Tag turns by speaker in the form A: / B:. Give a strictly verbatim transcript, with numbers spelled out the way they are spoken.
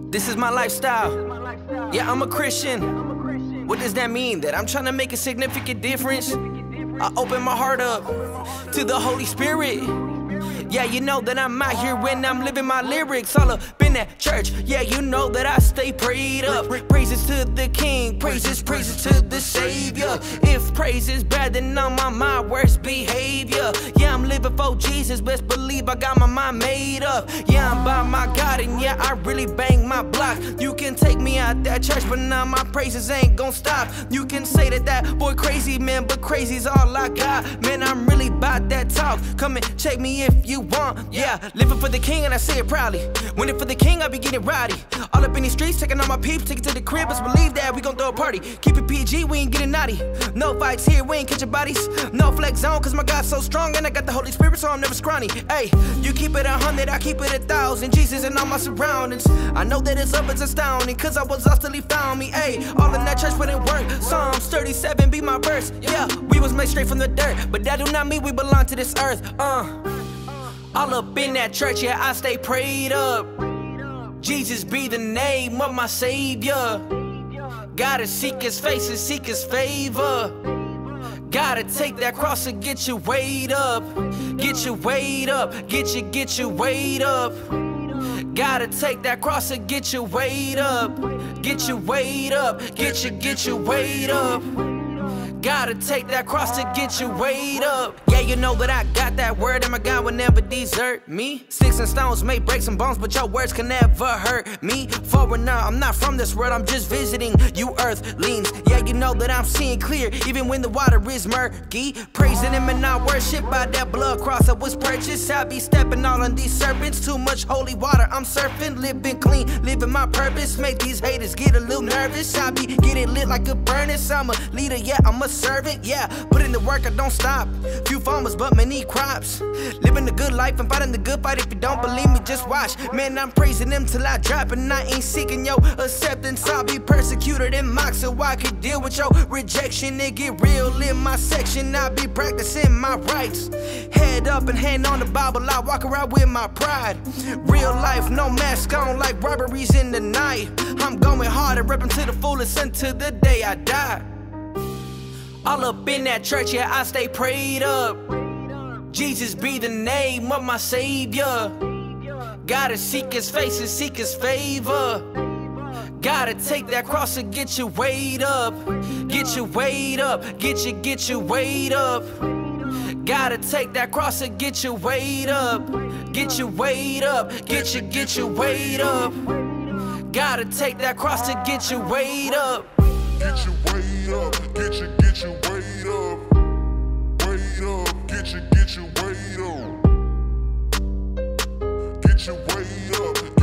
A: This is my lifestyle. Yeah, I'm a Christian. What does that mean? That I'm trying to make a significant difference? I open my heart up to the Holy Spirit. Yeah, you know that I'm out here when I'm living my lyrics. All up in that church. Yeah, you know that I stay prayed up. Praises to the King, praises, praises to the Savior. If praise is bad, then I'm on my worst behavior. Yeah, I'm living for Jesus, best believe I got my mind made up. Yeah, I'm by my God, and yeah, I really bang my block. You can take me out that church, but now my praises ain't gon' stop. You can say that that boy crazy, man, but crazy's all I got. Man, I'm really about that talk. Come and check me if you want. Yeah, living for the King, and I say it proudly. Winning for the King, I be getting rowdy. All up in these streets, taking all my peeps, take it to the crib. Let's believe that we gon' throw a party. Keep it P G, we ain't getting naughty. No fights here, we ain't catching bodies. No flex zone, cause my God's so strong, and I got the Holy Spirit, so I'm never scrawny. Hey, you keep it a hundred, I keep it a thousand. Jesus and all my surroundings. I know that it's up, it's astounding, cause I was lost till he found me. Hey, all in that church wouldn't work. Psalms thirty-seven be my verse. Yeah, we was made straight from the dirt, but that do not mean we belong to this earth. Uh. All up in that church, yeah, I stay prayed up. Jesus be the name of my Savior. Gotta seek his face and seek his favor. Gotta take that cross and get your weight up. Get your weight up, get your, get your weight up. Gotta take that cross and get your weight up. Get your weight up, get your, get your weight up. Gotta take that cross to get your weight up. Yeah, you know that I got that word, and my God will never desert me. Sticks and stones may break some bones, but your words can never hurt me. Forward now, I'm not from this world, I'm just visiting you earthlings. Yeah, you know that I'm seeing clear, even when the water is murky. Praising him and I worship by that blood cross that was purchased. I be stepping all on these serpents, too much holy water, I'm surfing. Living clean, living my purpose, make these haters get a little nervous. I be getting lit like a furnace, I'm a leader, yeah, I'm a servant, yeah. Put in the work, I don't stop. Few farmers, but many crops. Living the good life and fighting the good fight. If you don't believe me, just watch. Man, I'm praising him till I drop, and I ain't seeking your acceptance. I'll be persecuted and mocked so I can deal with your rejection. It get real in my section. I be practicing my rights. Head up and hand on the Bible. I walk around with my pride. Real life, no mask on like robberies in the night. I'm going hard and repping to the fullest until the day I die. All up in that church, yeah, I stay prayed up. Jesus be the name of my Savior. Gotta seek his face and seek his favor. Gotta take that cross and get your weight up. Get your weight up, get your, get your weight up. Gotta take that cross and get your weight up. Get your weight up, get your, get your weight up. Gotta take that cross to get your weight up.
B: Get your weight up, get your, get your weight up. Weight up, get your, get your weight up. Get your weight up.